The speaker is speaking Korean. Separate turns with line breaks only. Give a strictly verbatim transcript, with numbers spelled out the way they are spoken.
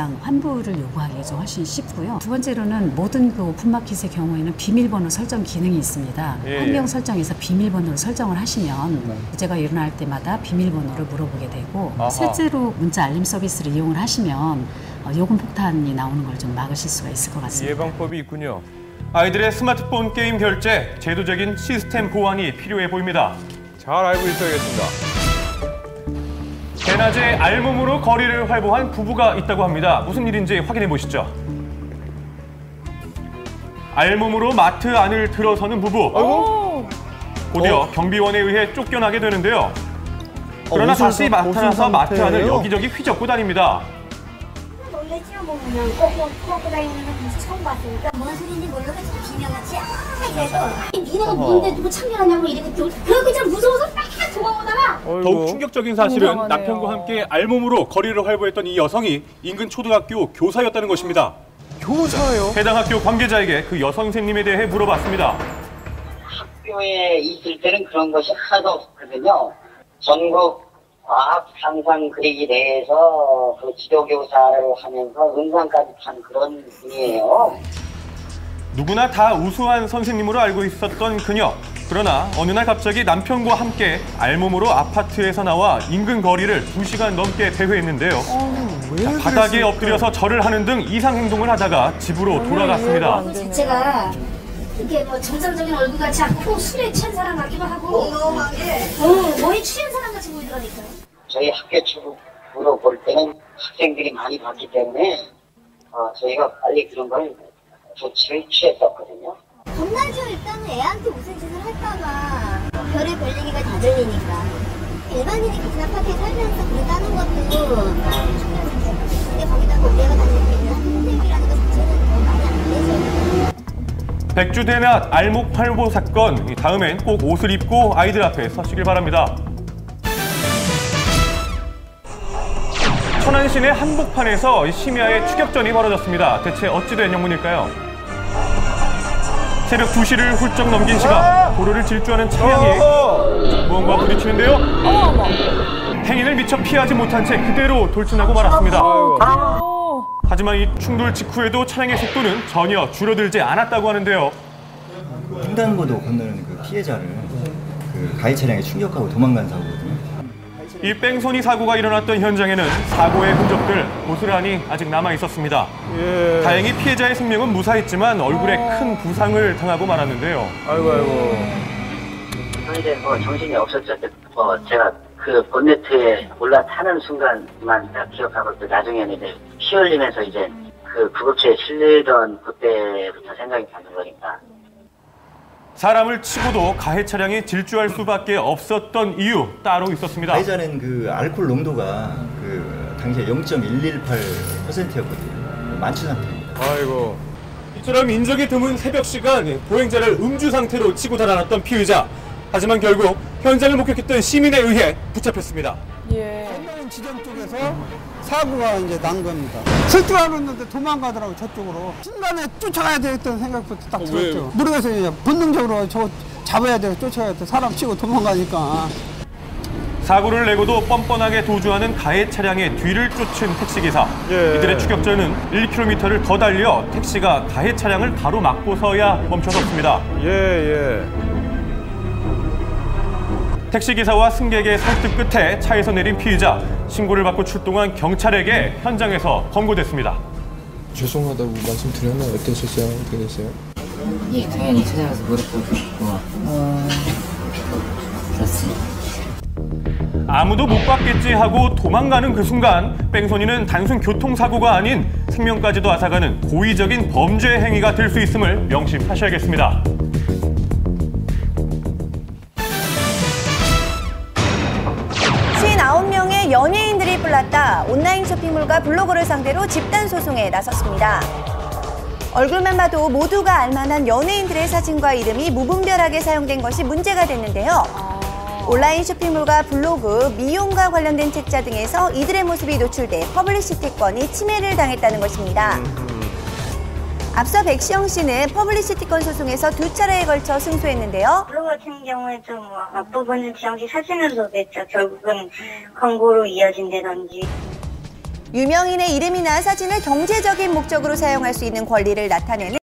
환불을 요구하기가 좀 훨씬 쉽고요. 두 번째로는 모든 그 오픈마켓의 경우에는 비밀번호 설정 기능이 있습니다.
예.
환경 설정에서 비밀번호를 설정을 하시면 네. 문제가 일어날 때마다 비밀번호를 물어보게 되고 아하. 실제로 문자 알림 서비스를 이용을 하시면 요금 폭탄이 나오는 걸 좀 막으실 수가 있을 것 같습니다.
예방법이 있군요. 아이들의 스마트폰 게임 결제, 제도적인 시스템 보완이 필요해 보입니다.
잘 알고 있어야겠습니다.
대낮에 알몸으로 거리를 활보한 부부가 있다고 합니다. 무슨 일인지 확인해 보시죠. 알몸으로 마트 안을 들어서는 부부.
아이고.
곧이어
어.
경비원에 의해 쫓겨나게 되는데요. 그러나
어,
다시 나타나서 마트 안을
상태예요?
여기저기 휘젓고 다닙니다.
원래 찍어보면 꼭꼭 꺾고 다니는 건 처음 봤으니까 뭔 소리인지 모르고 비명같이 아 이래서 니네가 뭔데 누구 참견하냐고 이렇게 그러고 그냥 무서워서 딱 도망오다가
더욱 충격적인 사실은
굉장하네요.
남편과 함께 알몸으로 거리를 활보했던 이 여성이 인근 초등학교 교사였다는 것입니다.
교사요?
해당 학교 관계자에게 그 여선생님에 대해 물어봤습니다.
학교에 있을 때는 그런 것이 하나도 없거든요. 전국 과학 상상 그리기 대회에서 그 지도교사를 하면서 은상까지 탄 그런 분이에요.
누구나 다 우수한 선생님으로 알고 있었던 그녀. 그러나 어느 날 갑자기 남편과 함께 알몸으로 아파트에서 나와 인근 거리를 두 시간 넘게 배회했는데요. 자, 바닥에 엎드려서 절을 하는 등 이상 행동을 하다가 집으로 돌아갔습니다.
자체가 이게 뭐 정상적인 얼굴 같지 않고 술에 취한 사람 같기도 하고 어, 뭐에 취한 사람 같이 보이더라니까요.
저희 학교 측으로 볼 때는 학생들이 많이 봤기 때문에 어, 저희가 빨리 그런 걸 조치를 취했었거든요.
겁나죠. 일단은 애한테 무슨 짓을 할까봐 별의 별 얘기가 다 들리니까 일반인이 같은 아파트에 살면서 그랬다는 것도 근데 거기다가 우리가 다닐 수 있는 학생이라는 것 자체는 더 말이 안 되죠.
백주대낮 알목 활보 사건. 다음엔 꼭 옷을 입고 아이들 앞에 서시길 바랍니다. 천안 시내 한복판에서 심야의 추격전이 벌어졌습니다. 대체 어찌된 영문일까요? 새벽 두 시를 훌쩍 넘긴 시각, 도로를 질주하는 차량이 무언가 부딪히는데요. 행인을 미처 피하지 못한 채 그대로 돌진하고 말았습니다. 하지만 이 충돌 직후에도 차량의 속도는 전혀 줄어들지 않았다고 하는데요.
횡단보도 건너는 그 피해자를 그 가해 차량에 충격하고 도망간 사고거든요.
이 뺑소니 사고가 일어났던 현장에는 사고의 흔적들 고스란히 아직 남아 있었습니다.
예.
다행히 피해자의 생명은 무사했지만 얼굴에 큰 부상을 당하고 말았는데요.
아이고 아이고.
이제 뭐 정신이 없었죠. 뭐 제가 그 본네트에 올라타는 순간만 딱 기억하고 또 나중에는 이제 피 흘리면서 이제 그 구급차에 실리던 그때부터 생각이 나는 거니까.
사람을 치고도 가해 차량이 질주할 수밖에 없었던 이유 따로 있었습니다.
가해자는 그 알코올 농도가 그 당시에 영 점 일일팔 퍼센트였거든요. 만취 상태입니다.
아이고.
이처럼 인적이 드문 새벽 시간 보행자를 음주 상태로 치고 달아났던 피의자. 하지만 결국 현장을 목격했던 시민에 의해 붙잡혔습니다.
예.
지점 쪽에서 사고가 이제 난 겁니다. 설득하고 있는데 도망가더라고 저쪽으로. 순간에 쫓아가야 되겠다는 생각부터 딱 들었죠.
왜요?
모르겠어요. 그냥 본능적으로 저 잡아야 돼요. 쫓아야 돼. 사람 치고 도망가니까.
사고를 내고도 뻔뻔하게 도주하는 가해 차량의 뒤를 쫓은 택시기사.
예.
이들의 추격전은 일 킬로미터를 더 달려 택시가 가해 차량을 바로 막고서야 멈춰섰습니다.
예 예.
택시기사와 승객의 설득 끝에 차에서 내린 피의자. 신고를 받고 출동한 경찰에게 현장에서 검거됐습니다.
죄송하다고 말씀드렸나요? 어떠셨어요? 어떻게 됐어요?
예, 당연히 찾아가서 무릎 꿇고 어... 그렇습니다.
아무도 못 받겠지 하고 도망가는 그 순간 뺑소니는 단순 교통사고가 아닌 생명까지도 앗아가는 고의적인 범죄 행위가 될 수 있음을 명심하셔야겠습니다.
오십구 명의 연예인들이 불났다. 온라인 쇼핑몰과 블로거를 상대로 집단 소송에 나섰습니다. 얼굴만 봐도 모두가 알만한 연예인들의 사진과 이름이 무분별하게 사용된 것이 문제가 됐는데요. 온라인 쇼핑몰과 블로그, 미용과 관련된 책자 등에서 이들의 모습이 노출돼 퍼블리시티권이 침해를 당했다는 것입니다. 앞서 백시영 씨는 퍼블리시티권 소송에서 두 차례에 걸쳐 승소했는데요.
블로그 같은 경우에도 뭐 앞부분은 지영 씨 사진을 소개했죠. 결국은 광고로 이어진다든지.
유명인의 이름이나 사진을 경제적인 목적으로 사용할 수 있는 권리를 나타내는